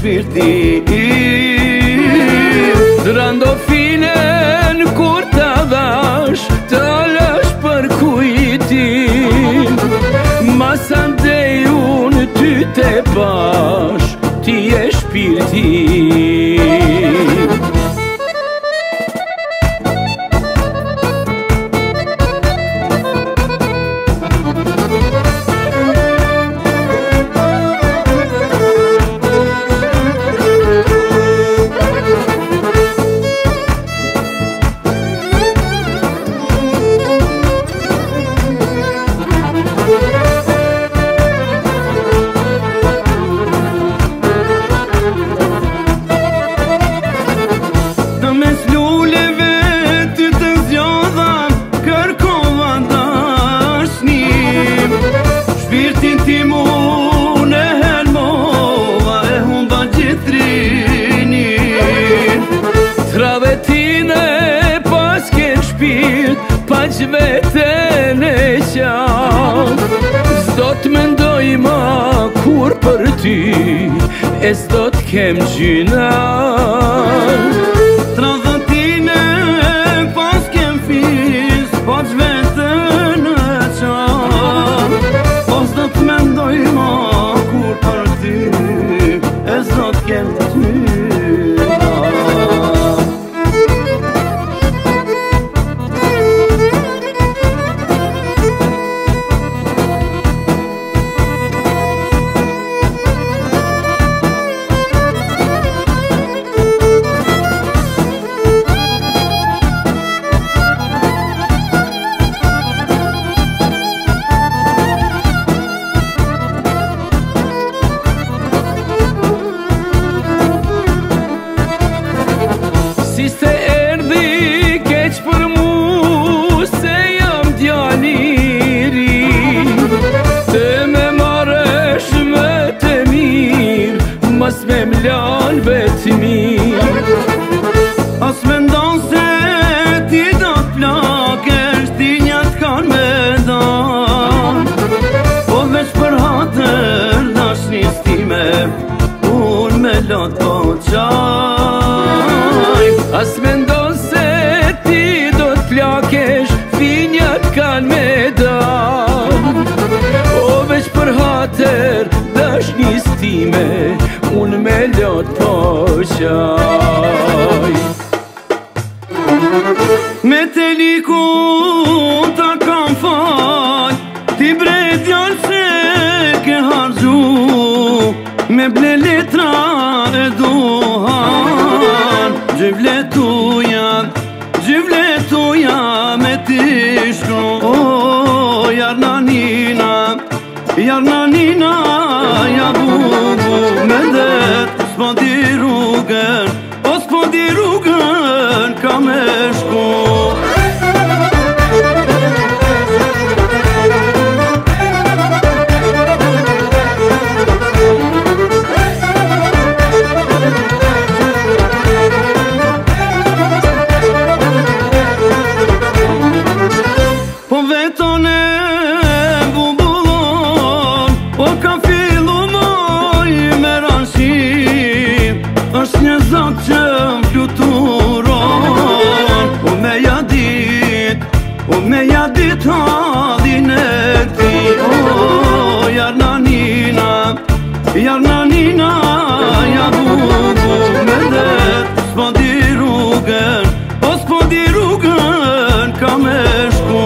shpirtin. Randofinen kur të dhash, të lësh për kujtim. Masan dhe unë ty të bash, ti e shpirtin. Shpirtin ti mu në helmova e humba gjithrinin. Travetine pas ke shpirt, pa që veten e qaf. Zdo t'mendoj ma kur për ty, e zdo t'kem gjyna. Travetine pas kem fis, pa që veten e qaf. Zdo t'mendoj ma kur për ty, e zdo t'kem t'yna. Si se erdi keq për mu, se jam djaliri. Të me maresh me të mirë, mas me mlan vetë mirë. As me ndonë se ti do t'plakesh, ti njët kan me dan. Po veç për hatër dashnis time, unë me lot po qaj. As me ndonë se ti do t'plakesh, finjat kan me dan. O veç për hatër dashnis time, unë me lot po qaj. Me te liku ta kam fal, ti bre djallë se ke hargju. Me ble letra e duhan, gjyvletuja me ti shkru. O, jarnanina, ja bubu me det. S'po di rrugën, o s'po di rrugën, ka me shku. Po veton e bubullon, o ka fillu moj me rashim. Është një zot që m'fluturon, o me ja dit halin e ti. O, jarnanina, ja bubu me det. S'po di rrugën, o s'po di rrugën, ka me shku.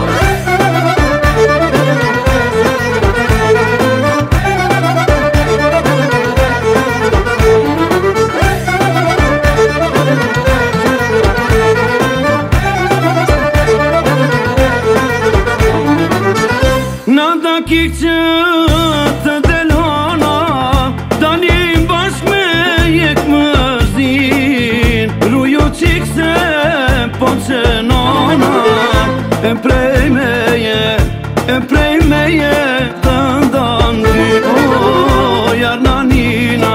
Nada kik që të delona, dalim bashk me jek mërzin. Ruju qik se po që nona, e prej meje të ndan ty. O, jarnanina,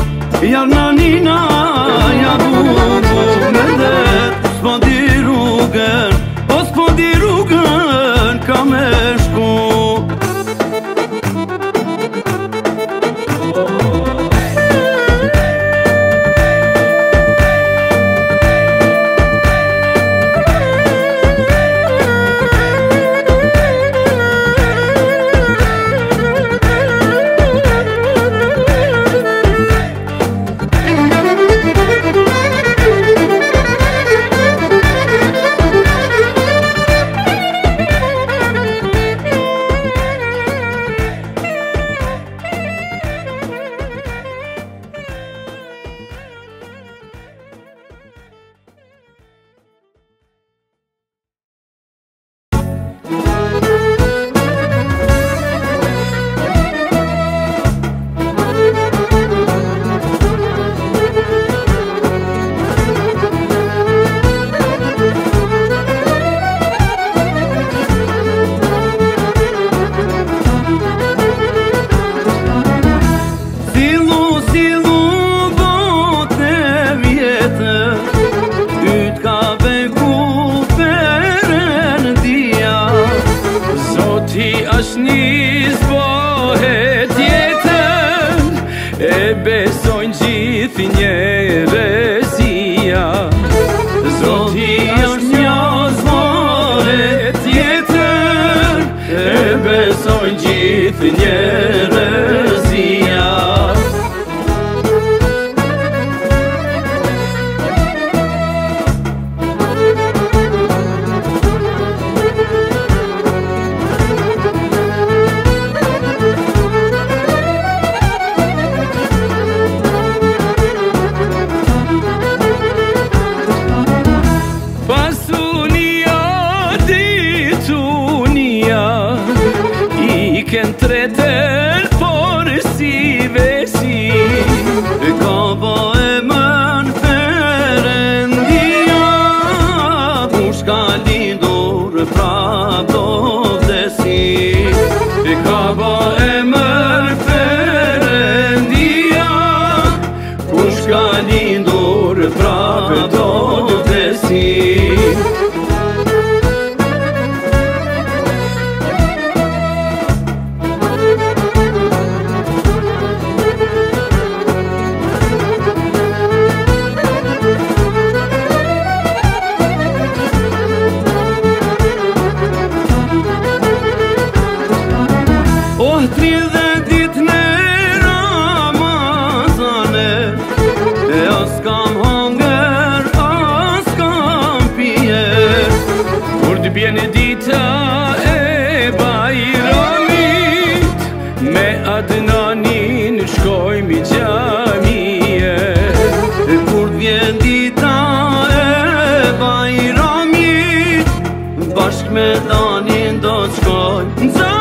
ja bubu me det. S'po di rrugën, o s'po di rrugën, ka me shku. gjithë njerëzia. Zoti është një zvore tjetër, e besojnë gjithë njerëzia. Ken tretër, por si vesi ka ba e mën Perëndia, kush ka lindur prap do vdesi. Ka ba e mën Perëndia, kush ka lindur prap do vdesi. Bjene dita e Bajramit, me Adnanin shkojmë i gjamije. Kur vjen dita e Bajramit, bashk me Danin do të shkojmë në gjamije.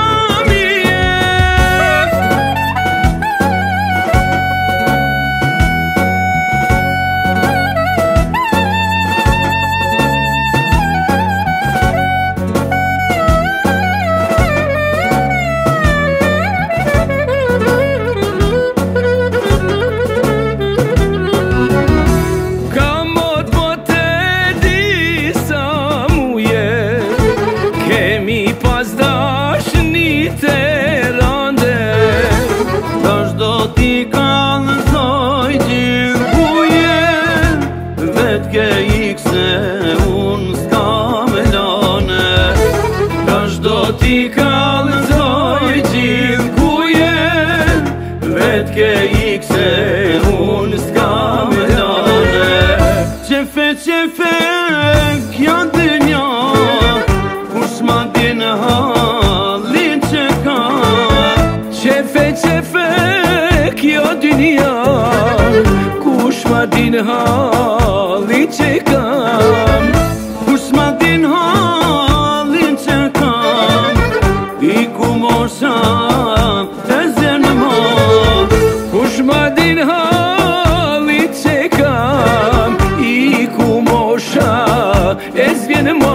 Pas dashni të rande, tash do t'i kallëzoj gjithë kuje, vet ke ikse unë s'ka me lane. Tash do t'i kallëzoj gjithë kuje, vet ke ikse unë s'ka me lane. Qefe, kjo dynja, kush ma din halin që ka. Qefe, kjo dynja, kush ma din halin që kam. Kush ma din halin që kam, I ku mosha të zërnë ma. Kush ma din halin që kam, I ku mosha e zërnë ma.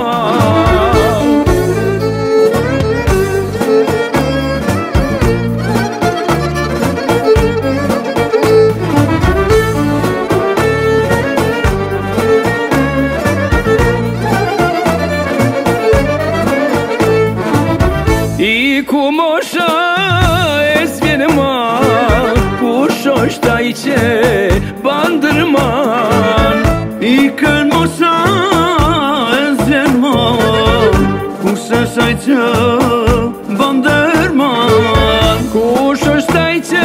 I ku mosha e s'vjen ma, kush është ai që bandërman. I kën mosha e s'vjen ma, kush është ai që bandërman. Kush është ai që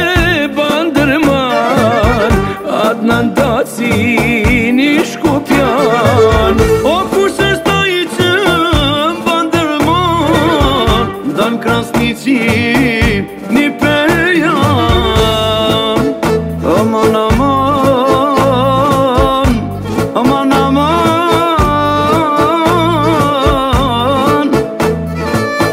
bandërman, Adnan Dacin I Shkupjan. O kush është ai që dan krasnici një perjan. Aman, aman, aman, aman.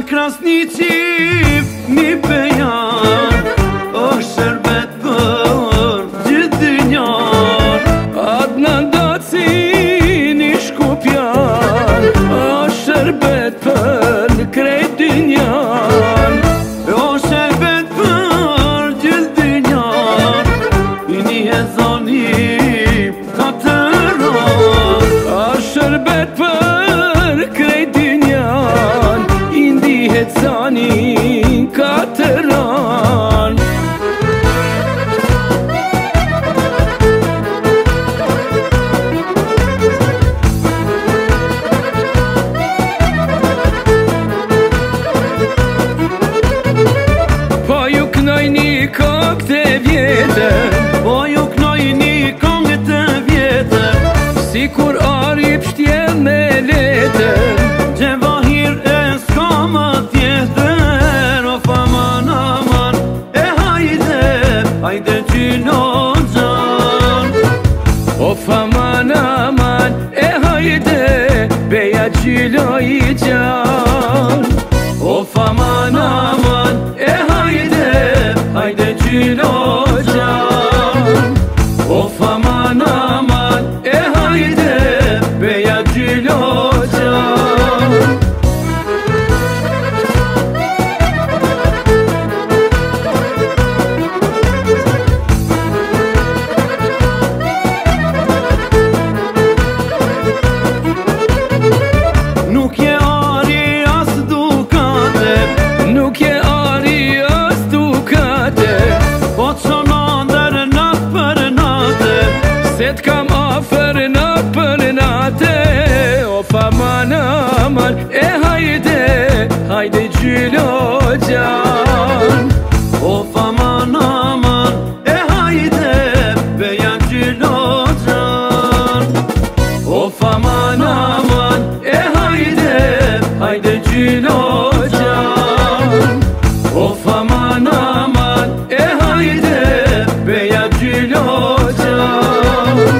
Krasniqi mi bejan është shërbet për gjithë dynjan. Adnan Daci një Shkupjan është shërbet për krejt dynjan. është shërbet për gjithë dynjan. I një hezoni katëran. është shërbet për krejt dynjan. I ndihet zani katëran. Po ju knoj një kokë të vjetër, Po ju knoj një kongë të vjetër. si kur ari pështjel me letër. Gjevahir e s'ka më tjetër. O faman aman e hajde, hajde gjyno gjan. O faman aman e hajde, beja gjylo i gjan. O faman aman e hajde, hajde gjyno gjan. O faman aman e hajde, beja gjyno gjan. Nuk je ari as dukate, Nuk je ari as dukate, po të shonandër natë për natë. se t'kam afer natë për natë. O faman aman e hajde, hajde gjylo gjan. O faman aman e hajde, beja gjylo gjan. O faman aman e hajde, hajde gjylo gjan. O faman aman e hajde, beja gjylo gjan.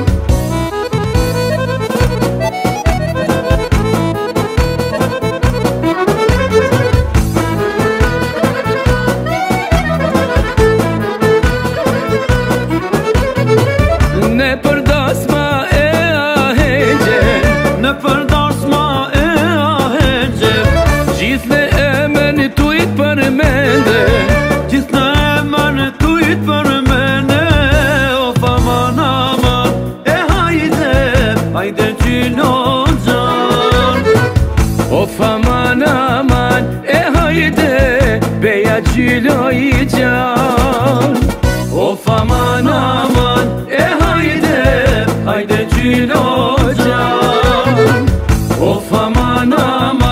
Në përdasma e ahegje, Në përdasma e ahegje, gjithë në emën tujt për mende. gjithë në emër tujt për mene. O faman aman e hajde, hajde gjyno gjan. O faman aman e hajde, beja gjylo i gjan. O faman aman e hajde, hajde gjyno gjan. O faman aman